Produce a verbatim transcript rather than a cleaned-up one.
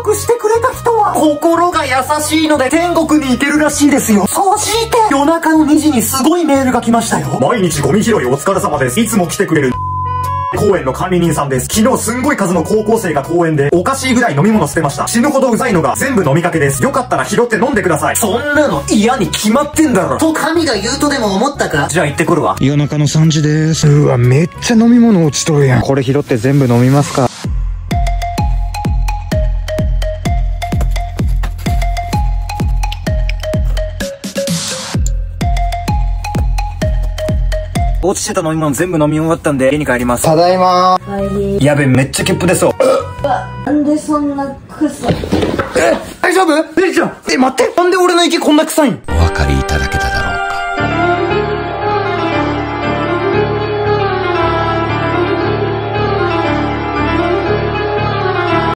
くしてくれた人は心が優しいので天国に行けるらしいですよ。そして夜中のにじにすごいメールが来ましたよ。毎日ゴミ拾いお疲れ様です。いつも来てくれる公園の管理人さんです。昨日すんごい数の高校生が公園でおかしいぐらい飲み物捨てました。死ぬほどうざいのが全部飲みかけです。よかったら拾って飲んでください。そんなの嫌に決まってんだろと神が言うとでも思ったか。じゃあ行ってくるわ。 夜中のさんじです。 うわ、めっちゃ飲み物落ちとるやん。 これ拾って全部飲みますか？ 落ちてた飲み物全部飲み終わったんで家に帰ります。 ただいまー。 やべ、めっちゃゲップ出そう。 なんでそんな臭い？ え、大丈夫？レイちゃん、え、待って、なんで俺の息こんな臭いん？ お分かりいただけただろうか。